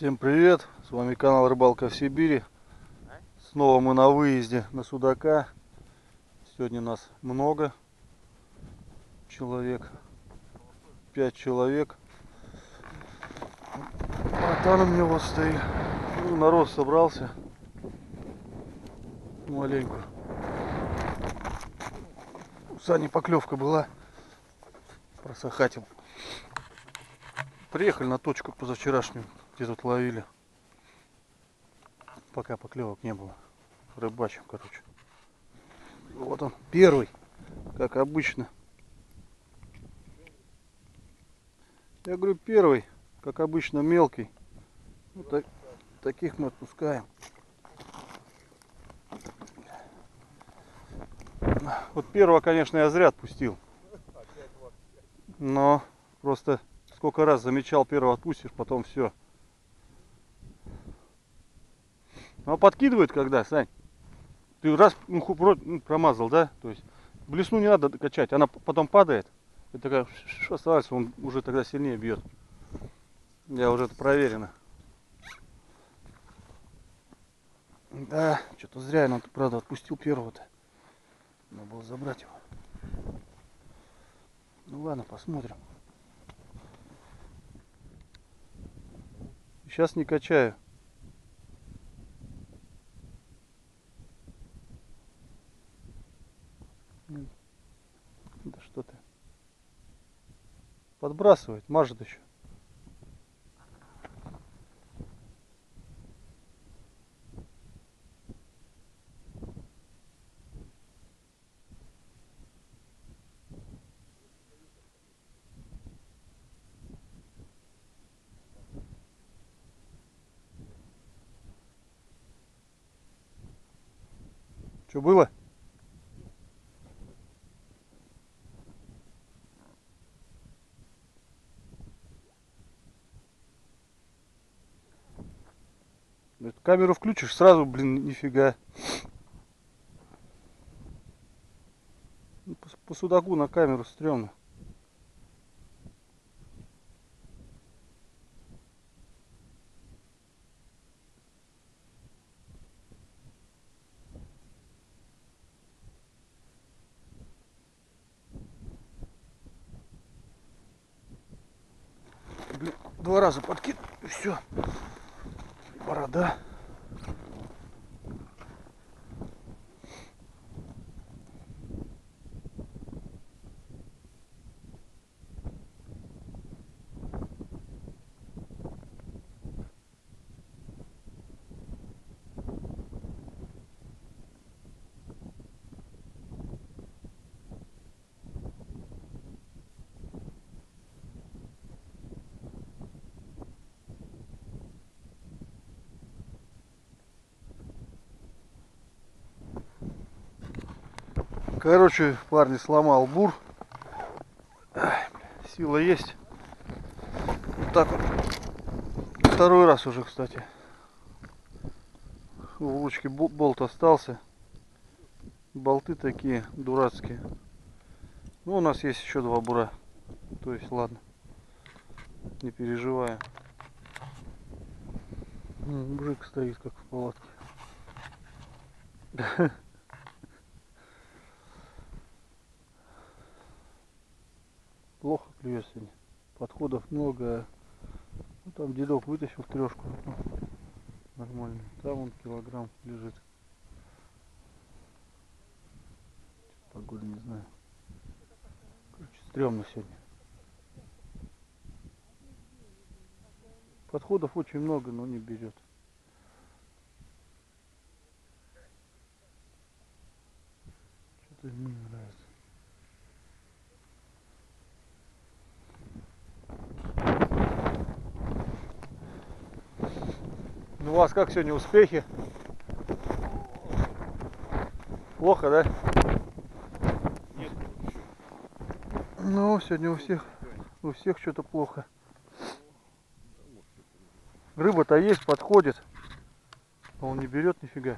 Всем привет! С вами канал Рыбалка в Сибири. Снова мы на выезде на судака. Сегодня нас много человек. 5 человек. Братан у меня вот стоит. Ну, народ собрался. Маленько. У Сани поклевка была. Просохатил. Приехали на точку позавчерашнюю, где тут ловили. Пока поклевок не было. Рыбачим, короче. Вот он, первый, как обычно. Я говорю, первый, как обычно, мелкий. Вот таких мы отпускаем. Вот первого, конечно, я зря отпустил. Но просто сколько раз замечал, первого отпустишь, потом все. Ну, а подкидывает когда, Сань? Ты раз промазал, да? То есть блесну не надо качать, она потом падает. И такая оставается, он уже тогда сильнее бьет. Я уже это проверено. Да, что-то зря я, правда, отпустил первого-то. Надо было забрать его. Ну ладно, посмотрим. Сейчас не качаю. Да что ты. Подбрасывает, мажет еще. Что было? Камеру включишь, сразу, блин, нифига. По судаку на камеру стрёмно. Блин, 2 раза подкинул, и все. Борода. Короче, парни, сломал бур. Сила есть. Вот так вот. Второй раз уже, кстати. В лучке болт остался. Болты такие дурацкие. Ну, у нас есть еще 2 бура. То есть, ладно. Не переживаю. Мужик стоит как в палатке. Плохо клюет сегодня. Подходов много. Ну, там дедок вытащил 3. Нормально. Там он килограмм лежит. Погода не знаю. Короче, стрёмно сегодня. Подходов очень много, но не берет. Что-то мне не нравится. Ну, у вас как сегодня успехи? Плохо, да? Нет. Ну, сегодня у всех что-то плохо. Рыба-то есть, подходит. А он не берет нифига.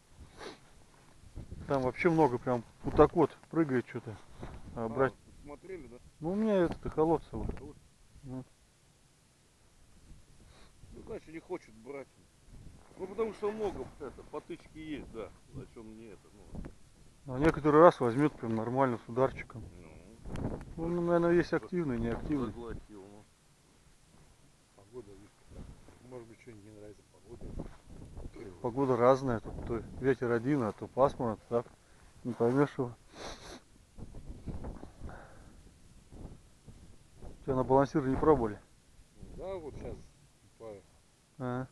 Там вообще много, прям вот так вот прыгает что-то. Брать. Смотрели, да? Ну, у меня это холодцево. Вот. Вот. Ну, значит, не хочет брать. Ну потому что много потычки есть, да. Зачем мне это? Ну, А некоторый раз возьмет прям нормально с ударчиком. ну, Ну, наверное, есть активный, неактивный. заглотил. Ну. Погода, видишь, может быть, что-нибудь не нравится погода. Погода разная, тут то ветер один, а то пасмурно, так. Не поймешь его. Что, на балансир не пробовали? Да, вот сейчас по А,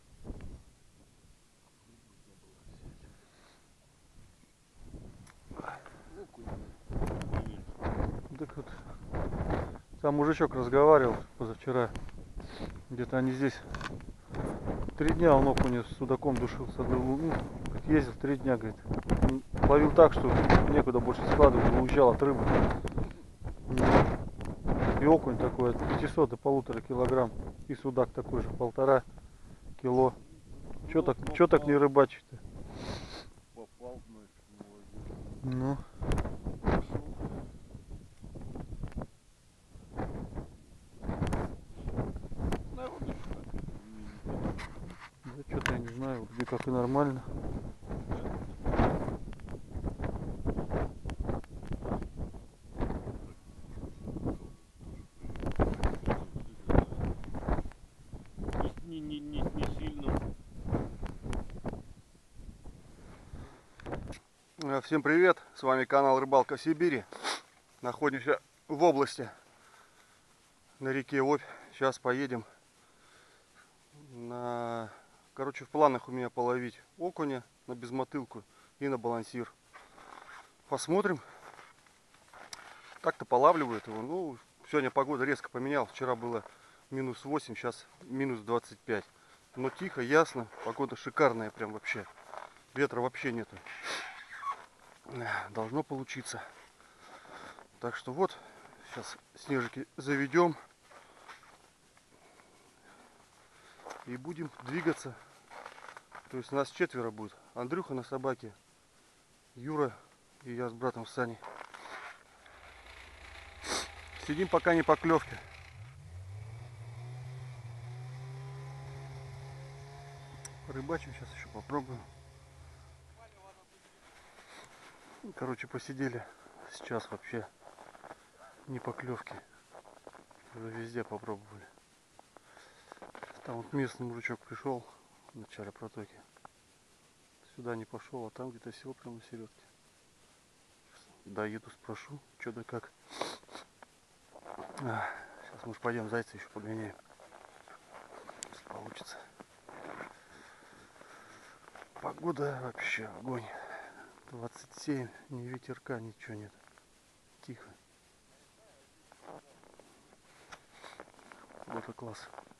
так вот. Там мужичок разговаривал позавчера. Где-то они здесь 3 дня он окуня с судаком душился. Ну, ездил 3 дня, говорит. Он ловил так, что некуда больше складывать, уезжал от рыбы. И окунь такой от 500 до 1,5 килограмм. И судак такой же, 1,5 кило. Чё так не рыбачить-то? Попал, значит, молодец. Ну, Народу да что-то я не знаю, вроде как и нормально. не сильно. Всем привет, с вами канал Рыбалка в Сибири. Находимся в области на реке Обь. Сейчас поедем на... Короче, в планах у меня половить окуня на безмотылку и на балансир. Посмотрим. Так-то полавливают его. Ну, сегодня погода резко поменялась. Вчера было -8, сейчас -25. Но тихо, ясно. Погода шикарная прям вообще. Ветра вообще нету. Должно получиться. Так что вот, сейчас снежики заведем. И будем двигаться. То есть нас 4 будет. Андрюха на собаке, Юра и я с братом Саней. Сидим пока не поклевки. Рыбачим, сейчас еще попробуем. Короче, посидели. Сейчас вообще не поклевки. Уже везде попробовали. Там вот местный мужичок пришел в начале протоки. Сюда не пошел, а там где-то сел прямо на середке. Доеду, спрошу, что да как. Сейчас, может, пойдем зайца еще погоняем. Если получится. Погода вообще огонь. 27, ни ветерка, ничего нет. Тихо. Вот и класс.